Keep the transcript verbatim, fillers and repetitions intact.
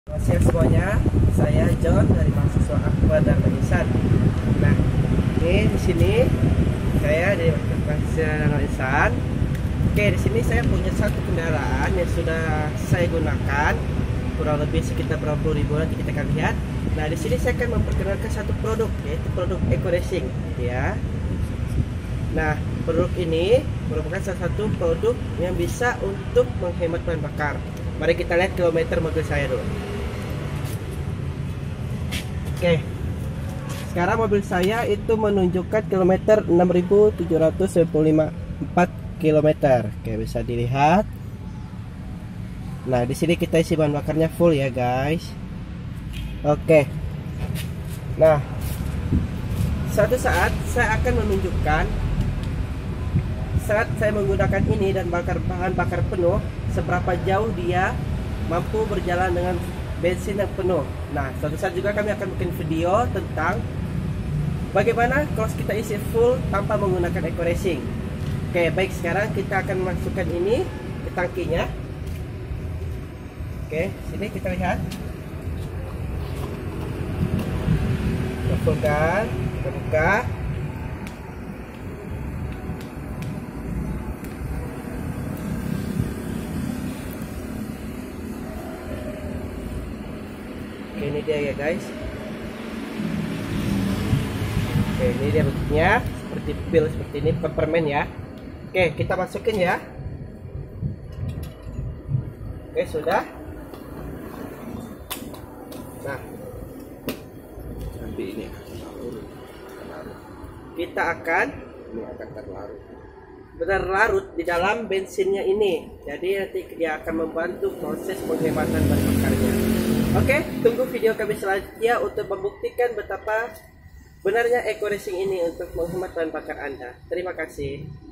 Selamat siang semuanya, saya John dari mahasiswa Akbar dan Insan. Nah, ini di sini saya dari mahasiswa dan Insan. Oke, di sini saya punya satu kendaraan yang sudah saya gunakan kurang lebih sekitar berapa puluh ribu, nanti kita akan lihat. Nah, di sini saya akan memperkenalkan satu produk, yaitu produk Eco Racing, ya. Nah, produk ini merupakan salah satu produk yang bisa untuk menghemat bahan bakar. Mari kita lihat kilometer mobil saya dulu. Oke, sekarang mobil saya itu menunjukkan kilometer enam ribu tujuh ratus sembilan puluh lima koma empat kilometer. Oke, bisa dilihat. Nah, di sini kita isi bahan bakarnya full ya, guys. Oke. Nah, suatu saat saya akan menunjukkan saat saya menggunakan ini dan bakar bahan bakar penuh, seberapa jauh dia mampu berjalan dengan bensin yang penuh. Nah, suatu saat juga kami akan bikin video tentang bagaimana kalau kita isi full tanpa menggunakan Eco Racing. Oke, baik, sekarang kita akan masukkan ini ke tangkinya. Oke, sini kita lihat. Kita fullkan, kita buka. Oke, ini dia ya, guys. Oke, ini dia bentuknya seperti pil seperti ini, bukan permen ya. Oke, kita masukin ya. Oke, sudah. Nah, nanti ini akan larut, kita akan ini akan terlarut. berlarut di dalam bensinnya ini. Jadi nanti dia akan membantu proses penghematan bahan bakarnya. Oke, tunggu video kami selanjutnya untuk membuktikan betapa benarnya Eco Racing ini untuk menghemat bahan bakar Anda. Terima kasih.